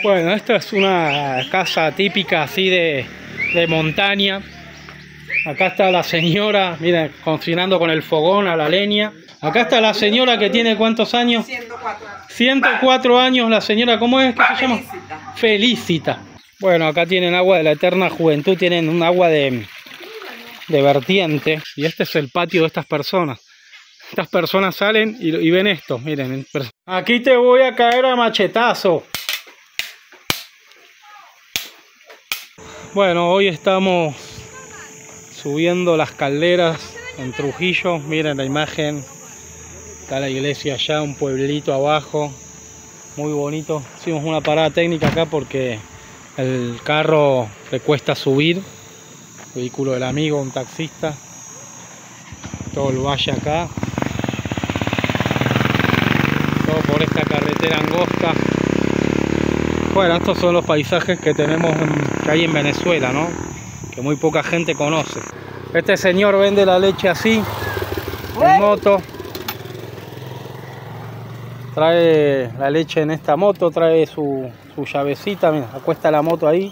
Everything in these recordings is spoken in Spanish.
Bueno, esta es una casa típica así de montaña. Acá está la señora, miren, cocinando con el fogón a la leña. Acá está la señora que tiene ¿cuántos años? 104. 104 años la señora, ¿cómo es que se llama? Felicita. Felicita. Bueno, acá tienen agua de la eterna juventud, tienen un agua de vertiente. Y este es el patio de estas personas. Estas personas salen y ven esto, miren. Aquí te voy a caer a machetazo. Bueno, hoy estamos subiendo las calderas en Trujillo. Miren la imagen. Está la iglesia allá, un pueblito abajo. Muy bonito. Hicimos una parada técnica acá porque el carro le cuesta subir. Vehículo del amigo, un taxista. Todo el valle acá. Todo por esta carretera angosta. Bueno, estos son los paisajes que tenemos que hay en Venezuela, ¿no? Que muy poca gente conoce. Este señor vende la leche así, en moto. Trae la leche en esta moto, trae su llavecita, mira, acuesta la moto ahí.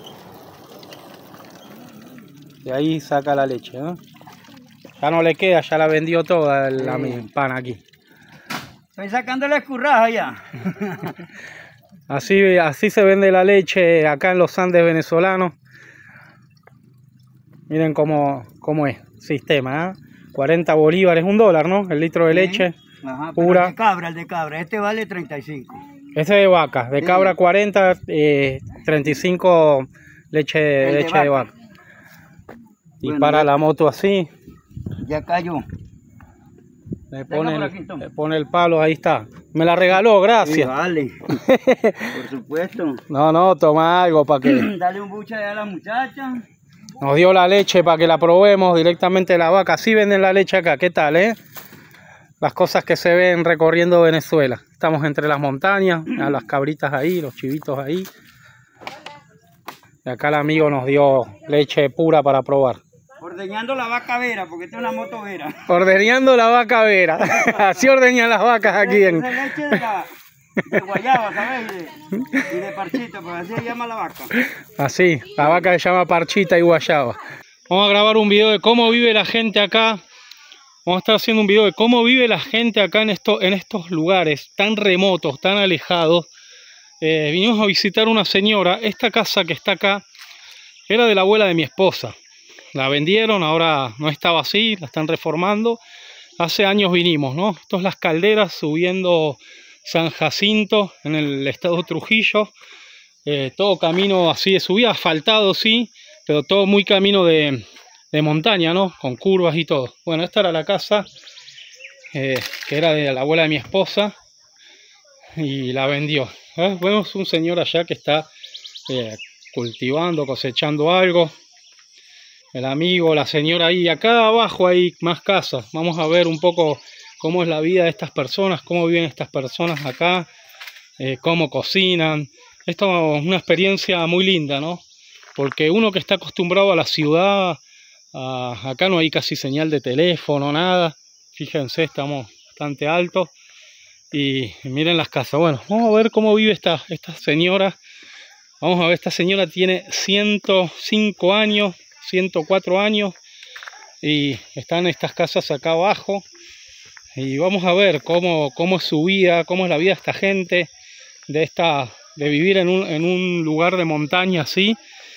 Y ahí saca la leche, ¿no? Ya no le queda, ya la vendió toda la pan aquí. Estoy sacando la escurraja ya. Así se vende la leche acá en los Andes venezolanos. Miren cómo es el sistema, ¿eh? 40 bolívares, $1, ¿no? El litro de leche. Ajá, pura. El de cabra, este vale 35. Ese de vaca, de cabra 40, 35 leche de vaca. Y bueno, para la moto así. Ya cayó. Le pone el palo, ahí está. Me la regaló, gracias. Sí, vale. Por supuesto. No, toma algo para que... Dale un buche a la muchacha. Nos dio la leche para que la probemos directamente de la vaca. Así venden la leche acá, ¿qué tal, Las cosas que se ven recorriendo Venezuela. Estamos entre las montañas, a las cabritas ahí, los chivitos ahí. Y acá el amigo nos dio leche pura para probar. Ordeñando la vaca vera, porque esta es una moto vera. Ordeñando la vaca vera. Así ordeñan las vacas aquí en... Esa leche de guayaba, ¿sabes? Y de parchita, pues así se llama la vaca. Así, la vaca se llama parchita y guayaba. Vamos a grabar un video de cómo vive la gente acá. Vamos a estar haciendo un video de cómo vive la gente acá en estos lugares tan remotos, tan alejados. Vinimos a visitar una señora. Esta casa que está acá era de la abuela de mi esposa. La vendieron, ahora no estaba así, la están reformando. Hace años vinimos, ¿no? Esto es Las Calderas, subiendo San Jacinto, en el estado de Trujillo. Todo camino así de subida, asfaltado sí, pero todo muy camino de montaña, ¿no? Con curvas y todo. Bueno, esta era la casa que era de la abuela de mi esposa y la vendió. Vemos un señor allá que está cultivando, cosechando algo. El amigo, la señora ahí, acá abajo hay más casas. Vamos a ver un poco cómo es la vida de estas personas, cómo viven estas personas acá, cómo cocinan. Esto es una experiencia muy linda, ¿no? Porque uno que está acostumbrado a la ciudad, acá no hay casi señal de teléfono, nada. Fíjense, estamos bastante altos. Y miren las casas. Bueno, vamos a ver cómo vive esta señora. Vamos a ver, esta señora tiene 105 años. 104 años y están estas casas acá abajo y vamos a ver cómo es su vida, cómo es la vida de esta gente de vivir en un lugar de montaña así,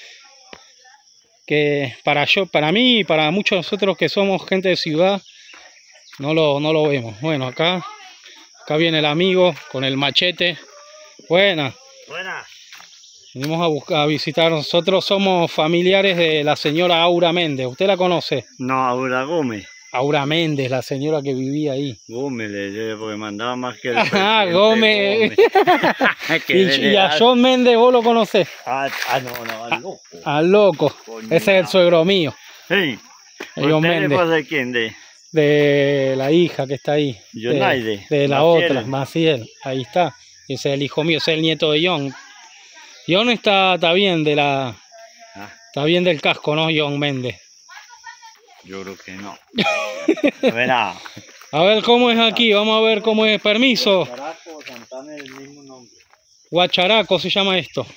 que para mí y para muchos de nosotros que somos gente de ciudad no lo vemos. Bueno, acá viene el amigo con el machete. Buenas. Venimos a visitar, nosotros somos familiares de la señora Aura Méndez. ¿Usted la conoce? No, Aura Gómez. Aura Méndez, la señora que vivía ahí. Gómez, porque mandaba más que el Ajá, Gómez. Y a John Méndez, ¿vos lo conocés? No, al loco. Al loco. Ese es el suegro mío. Sí. John Méndez. ¿De quién? De la hija que está ahí. Yonaide. De la otra, Maciel. Ahí está. Ese es el hijo mío, ese es el nieto de John. John está bien está bien del casco, ¿no? John Méndez. Yo creo que no. A ver cómo es aquí, vamos a ver cómo es. Permiso. Guacharaco se llama esto.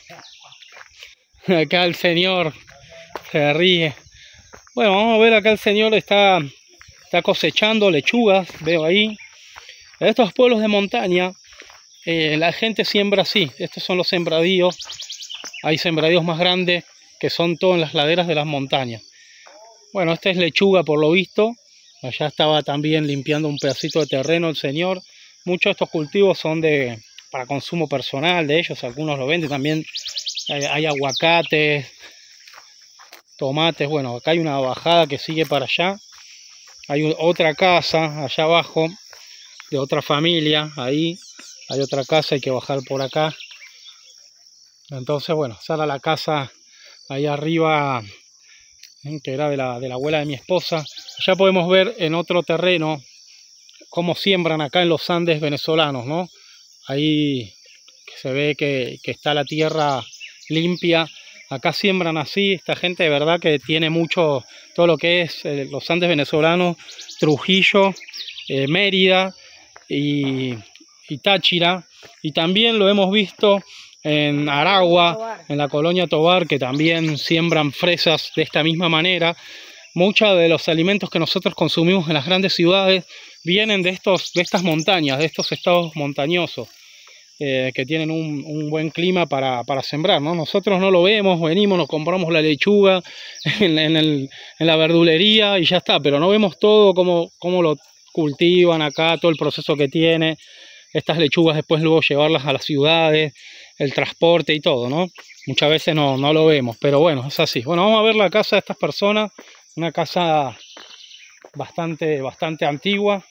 Acá el señor se ríe. Bueno, vamos a ver, acá el señor está cosechando lechugas, veo ahí. En estos pueblos de montaña, la gente siembra así. Estos son los sembradíos. Hay sembradíos más grandes que son todas en las laderas de las montañas. Bueno, esta es lechuga por lo visto. Allá estaba también limpiando un pedacito de terreno el señor. Muchos de estos cultivos son para consumo personal de ellos. Algunos lo venden también. Hay aguacates, tomates. Bueno, acá hay una bajada que sigue para allá. Hay otra casa allá abajo de otra familia. Ahí hay otra casa, hay que bajar por acá. Entonces, bueno, esa era la casa ahí arriba, que era de la abuela de mi esposa. Ya podemos ver en otro terreno cómo siembran acá en los Andes venezolanos, ¿no? Ahí se ve que está la tierra limpia. Acá siembran así. Esta gente de verdad que tiene mucho, todo lo que es los Andes venezolanos, Trujillo, Mérida y Táchira. Y también lo hemos visto en Aragua, en la colonia Tovar, que también siembran fresas de esta misma manera. Muchos de los alimentos que nosotros consumimos en las grandes ciudades vienen de estas montañas, de estos estados montañosos, que tienen un buen clima para sembrar, ¿no? Nosotros no lo vemos, venimos, nos compramos la lechuga en la verdulería y ya está, pero no vemos todo cómo lo cultivan acá, todo el proceso que tiene. Estas lechugas después luego llevarlas a las ciudades, el transporte y todo, ¿no? Muchas veces no lo vemos, pero bueno, es así. Bueno, vamos a ver la casa de estas personas, una casa bastante antigua.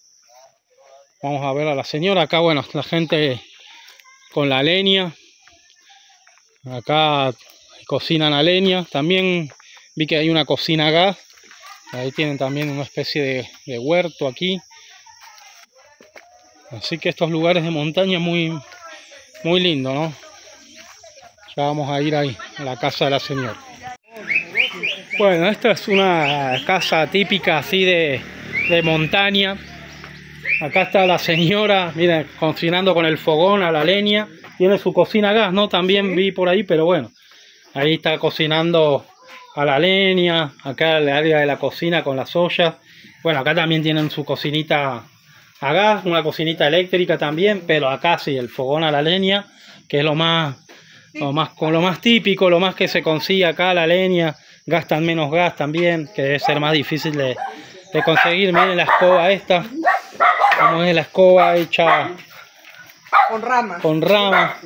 Vamos a ver a la señora. Acá, bueno, la gente con la leña. Acá cocinan a leña. También vi que hay una cocina a gas. Ahí tienen también una especie de huerto aquí. Así que estos lugares de montaña muy lindo, ¿no? Ya vamos a ir ahí, a la casa de la señora. Bueno, esta es una casa típica así de montaña. Acá está la señora, miren, cocinando con el fogón a la leña. Tiene su cocina a gas, ¿no? También vi por ahí, pero bueno. Ahí está cocinando a la leña. Acá el área de la cocina con las ollas. Bueno, acá también tienen su cocinita a gas, una cocinita eléctrica también, pero acá sí, el fogón a la leña, que es lo más típico, lo más que se consigue acá, la leña. Gastan menos gas también, que debe ser más difícil de conseguir. Miren la escoba esta, como es la escoba hecha con ramas.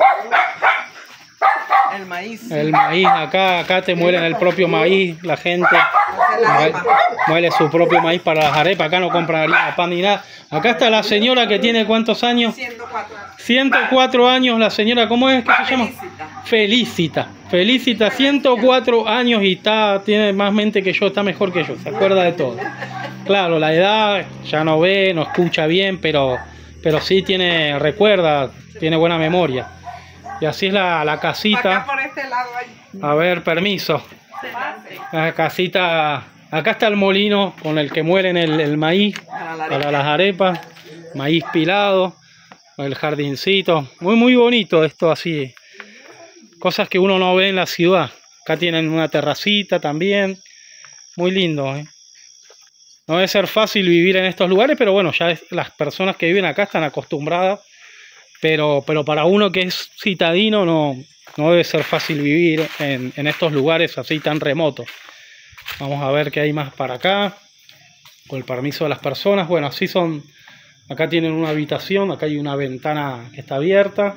El maíz, acá te muelen el propio maíz, la gente muele su propio maíz para las arepas. Acá no compran pan ni nada. Acá está la señora que tiene ¿cuántos años? 104 años la señora. ¿Cómo es que se llama? Felicita, 104 años y tiene más mente que yo, está mejor que yo, se acuerda de todo. Claro, la edad, ya no ve, no escucha bien, pero sí recuerda, tiene buena memoria. Y así es la casita. Acá por este lado hay. A ver, permiso. La casita, acá está el molino con el que muelen el maíz para las arepas. Maíz pilado, el jardincito. Muy bonito esto así. Cosas que uno no ve en la ciudad. Acá tienen una terracita también. Muy lindo, ¿eh? No debe ser fácil vivir en estos lugares, pero bueno, ya las personas que viven acá están acostumbradas. Pero para uno que es citadino no debe ser fácil vivir en estos lugares así tan remotos. Vamos a ver qué hay más para acá. Con el permiso de las personas. Bueno, así son. Acá tienen una habitación. Acá hay una ventana que está abierta.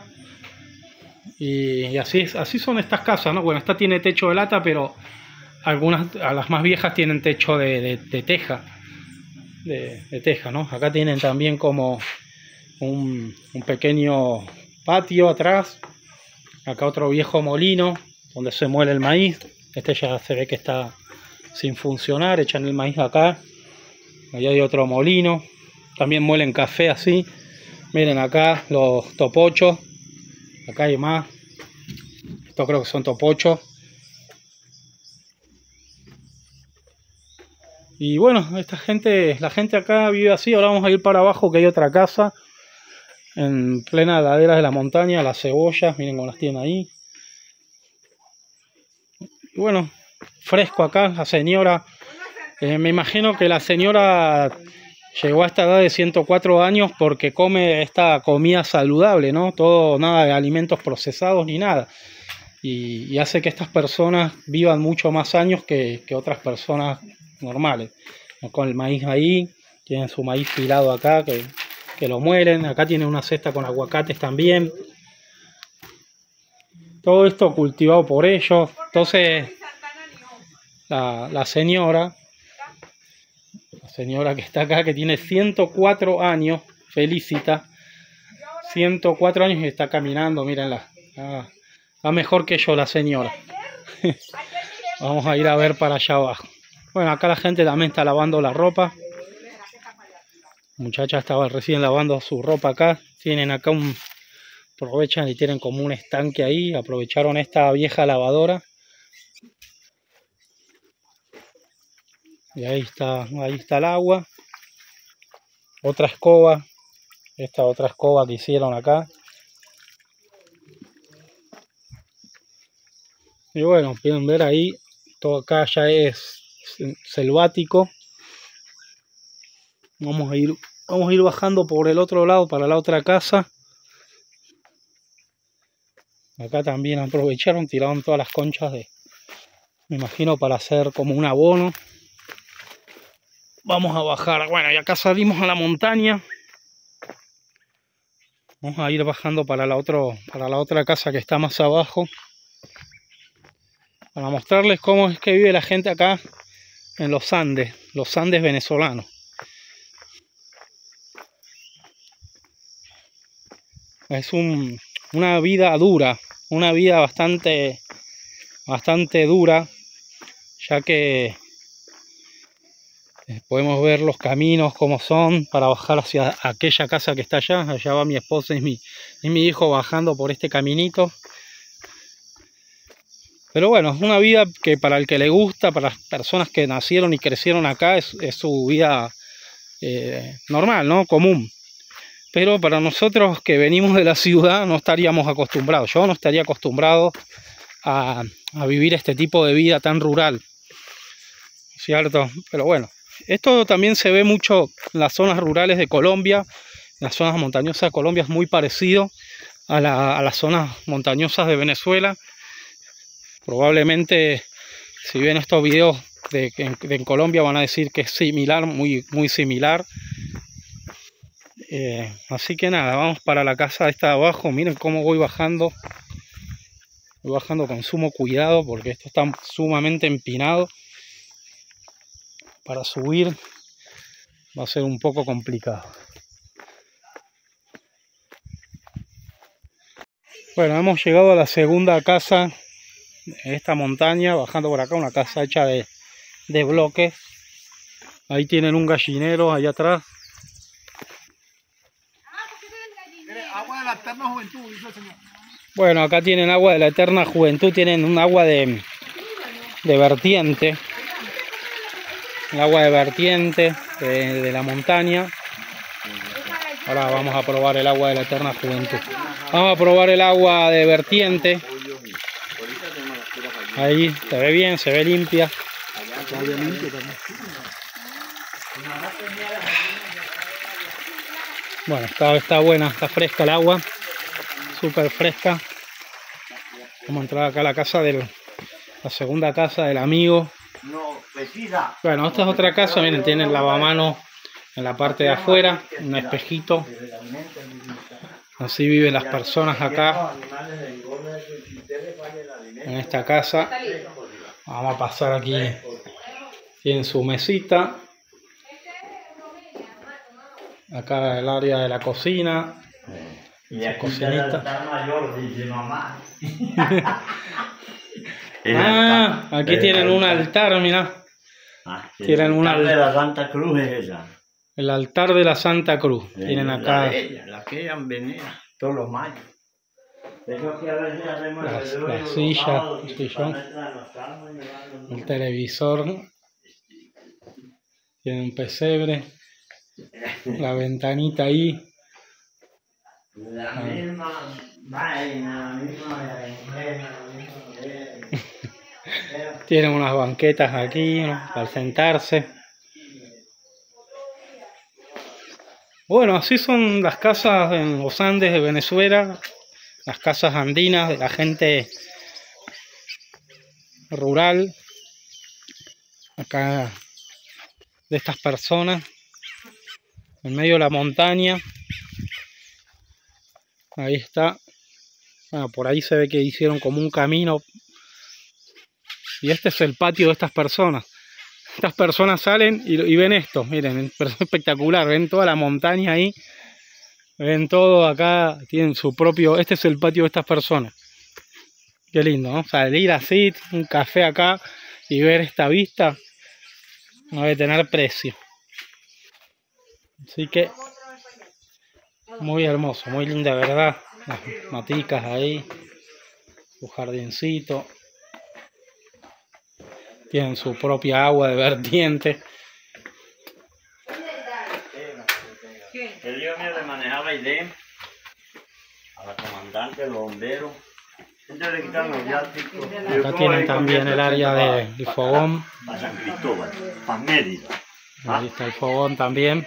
Y así son estas casas, ¿no? Bueno, esta tiene techo de lata, pero a las más viejas tienen techo de teja. De teja, ¿no? Acá tienen también como un pequeño patio atrás. Acá otro viejo molino donde se muele el maíz. Este ya se ve que está sin funcionar. Echan el maíz acá. Allá hay otro molino. También muelen café así. Miren acá los topochos. Acá hay más. Estos creo que son topochos. Y bueno, la gente acá vive así. Ahora vamos a ir para abajo, que hay otra casa. en plena ladera de la montaña, las cebollas, miren cómo las tienen ahí. Y bueno, fresco acá, la señora, me imagino que la señora llegó a esta edad de 104 años porque come esta comida saludable, ¿no? Todo, nada de alimentos procesados ni nada. Y hace que estas personas vivan mucho más años que otras personas normales. Con el maíz ahí, tienen su maíz pilado acá, que lo muelen. Acá tienen una cesta con aguacates también. Todo esto cultivado por ellos. Entonces, la señora que está acá, que tiene 104 años, felicita, 104 años y está caminando, mírenla. Va mejor que yo la señora. Vamos a ir a ver para allá abajo. Bueno, acá la gente también está lavando la ropa. La muchacha estaba recién lavando su ropa acá. Tienen acá aprovechan y tienen como un estanque ahí. Aprovecharon esta vieja lavadora. Y ahí está el agua. Otra escoba. Esta otra escoba que hicieron acá. Y bueno, pueden ver ahí, todo acá ya es selvático. Vamos a ir bajando por el otro lado para la otra casa. Acá también aprovecharon, tiraron todas las conchas me imagino para hacer como un abono. Vamos a bajar, bueno, y acá salimos a la montaña. Vamos a ir bajando para la otra casa que está más abajo. Para mostrarles cómo es que vive la gente acá en los Andes venezolanos. Es una vida dura, una vida bastante dura, ya que podemos ver los caminos como son para bajar hacia aquella casa que está allá. Allá va mi esposa y mi hijo bajando por este caminito. Pero bueno, es una vida que para el que le gusta, para las personas que nacieron y crecieron acá, es su vida normal, ¿no? Común. Pero para nosotros que venimos de la ciudad no estaríamos acostumbrados. Yo no estaría acostumbrado a vivir este tipo de vida tan rural, ¿cierto? Pero bueno, esto también se ve mucho en las zonas rurales de Colombia. En las zonas montañosas de Colombia es muy parecido a las zonas montañosas de Venezuela. Probablemente si ven estos videos en Colombia van a decir que es similar, muy similar. Así que nada, vamos para la casa esta de abajo. Miren cómo voy bajando. Voy bajando con sumo cuidado porque esto está sumamente empinado. Para subir va a ser un poco complicado. Bueno, hemos llegado a la segunda casa de esta montaña, bajando por acá, una casa hecha de bloques. Ahí tienen un gallinero allá atrás. Agua de la eterna juventud, dice el señor. Bueno, acá tienen agua de la eterna juventud, tienen un agua de vertiente. El agua de vertiente de la montaña. Ahora vamos a probar el agua de la eterna juventud. Vamos a probar el agua de vertiente. Ahí se ve bien, se ve limpia. Bueno, está buena, está fresca el agua. Súper fresca. Vamos a entrar acá a la casa la segunda casa del amigo. Bueno, esta es otra casa, miren, tienen lavamanos en la parte de afuera, un espejito. Así viven las personas acá en esta casa. Vamos a pasar aquí. Tienen su mesita. Acá el área de la cocina. Y aquí cocinita. está mayor, dice mamá. Ah, aquí tienen un altar, mirá. Tienen un altar de altar. la Santa Cruz es esa. El altar de la Santa Cruz. Tienen acá La que ellas venían todos los mayos. Eso que a veces hacemos la silla, el sillón, el televisor. Tiene un pesebre. La ventanita ahí. La misma vaina, la misma berenjena, la misma Tienen unas banquetas aquí, ¿no?, para sentarse. Bueno, así son las casas en los Andes de Venezuela, las casas andinas de la gente rural, acá de estas personas, en medio de la montaña. Ahí está. Bueno, por ahí se ve que hicieron como un camino. Y este es el patio de estas personas. Estas personas salen y ven esto. Miren, es espectacular. Ven toda la montaña ahí. Ven todo acá. Tienen su propio... Este es el patio de estas personas. Qué lindo, ¿no? Salir así, un café acá y ver esta vista. No debe tener precio. Así que... muy hermoso, muy linda, ¿verdad? Las maticas ahí, su jardincito. Tienen su propia agua de vertiente. El hijo mío le manejaba idea a la comandante, a los bomberos. Entonces le quitaron los viáticos. Acá tienen también el área del fogón. A San Cristóbal, a Mérida. Ahí está el fogón también.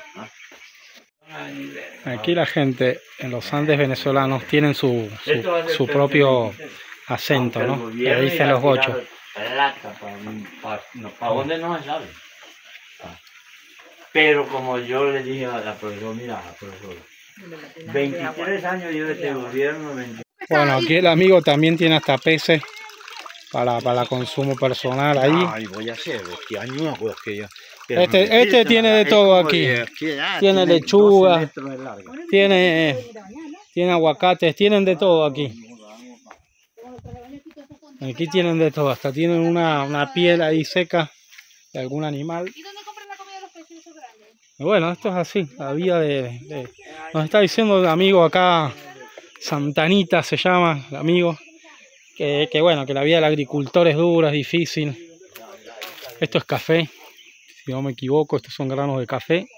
Aquí la gente en los Andes venezolanos tienen su propio acento, ¿no? Le dicen los gochos. ¿Para dónde no se sabe? Pero como yo le dije a la profesora, mira, profesora, 23 años yo de este gobierno, 23. Bueno, aquí el amigo también tiene hasta peces para consumo personal ahí. Ay, voy a hacer este año, pues que ya. Este tiene de todo aquí. Tiene lechuga, tiene aguacates, tienen de todo aquí. Aquí tienen de todo, hasta tienen una piel ahí seca de algún animal. ¿Y dónde compran la comida de los peces esos grandes? Bueno, esto es así, la vida nos está diciendo el amigo acá, Santanita se llama, el amigo, que bueno, que la vida del agricultor es dura, es difícil. Esto es café, si no me equivoco, estos son granos de café.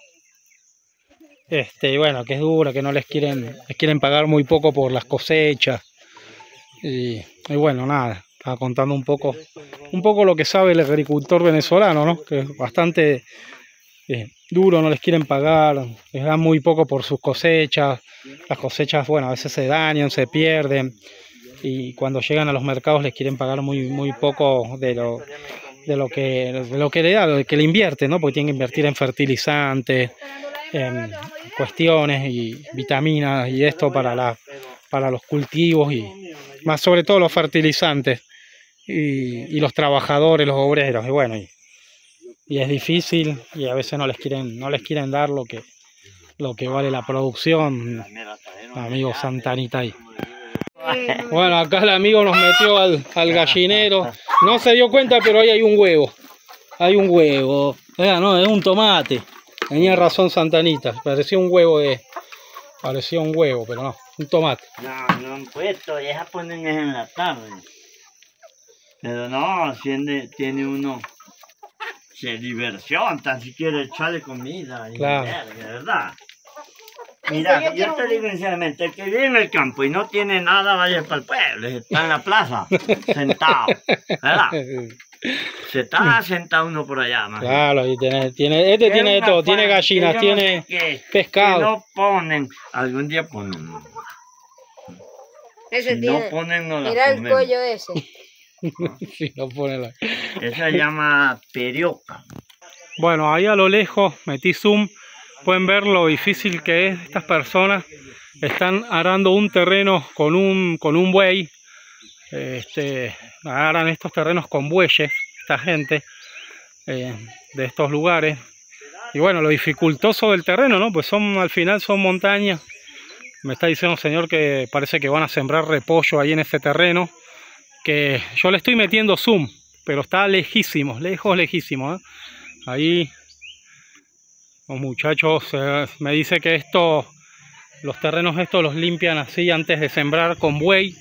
Bueno, que es dura, que no les quieren pagar muy poco por las cosechas. Y bueno, nada, estaba contando un poco lo que sabe el agricultor venezolano, ¿no? Que es bastante duro, no les quieren pagar, les dan muy poco por sus cosechas. Las cosechas, bueno, a veces se dañan, se pierden, y cuando llegan a los mercados les quieren pagar muy poco de lo que le da, de lo que le invierte, ¿no? Porque tienen que invertir en fertilizantes, en cuestiones y vitaminas y esto para los cultivos, y más sobre todo los fertilizantes y los trabajadores, los obreros, y bueno, y es difícil, y a veces no les quieren dar lo que vale la producción. Amigo Santanita ahí. Bueno, acá el amigo nos metió al gallinero. No se dio cuenta, pero ahí hay un huevo. Hay un huevo. No, es un tomate. Tenía razón Santanita. Parecía un huevo, pero no, un tomate. No han puesto, ya ponen en la tarde. Pero no, tiene uno diversión, tan siquiera echarle comida. Claro. De verdad. Mira, yo te digo sinceramente, el que vive en el campo y no tiene nada, vaya para el pueblo, está en la plaza, sentado, ¿verdad? Se está sentado uno por allá, man. Claro, y tiene de todo, tiene gallinas, tiene pescado. Que no ponen, algún día ponen. Ese Si tiene. no ponen, no la Mira el comemos. cuello ese. Sí, no pone la... Esa se llama perioca. Bueno, ahí a lo lejos metí zoom. Pueden ver lo difícil que es. Estas personas están arando un terreno con un buey. Aran estos terrenos con bueyes, esta gente de estos lugares. Y bueno, lo dificultoso del terreno, ¿no? Pues al final son montañas. Me está diciendo el señor que parece que van a sembrar repollo ahí en este terreno. Que yo le estoy metiendo zoom, pero está lejísimo, lejísimo, ¿eh? Ahí los muchachos me dice que los terrenos estos los limpian así antes de sembrar con bueyes.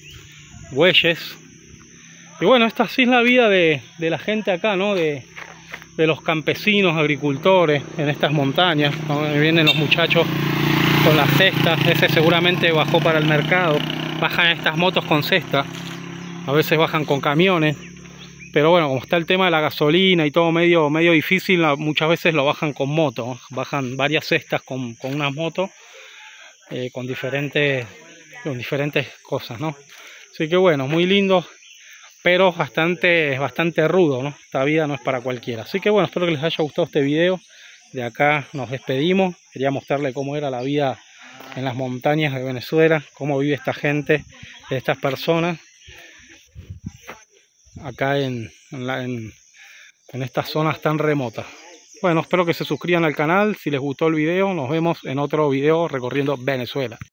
Y bueno, esta sí es la vida de la gente acá, ¿no? De los campesinos, agricultores en estas montañas, ¿no? Vienen los muchachos con las cestas. Ese seguramente bajó para el mercado. Bajan estas motos con cesta, a veces bajan con camiones, pero bueno, como está el tema de la gasolina y todo medio difícil, muchas veces lo bajan con moto, ¿no? Bajan varias cestas con unas motos con diferentes cosas, ¿no? Así que bueno, muy lindo, pero bastante rudo, ¿no? Esta vida no es para cualquiera. Así que bueno, espero que les haya gustado este video. De acá nos despedimos. Quería mostrarles cómo era la vida en las montañas de Venezuela, cómo vive esta gente, estas personas acá en estas zonas tan remotas. Bueno, espero que se suscriban al canal si les gustó el video. Nos vemos en otro video recorriendo Venezuela.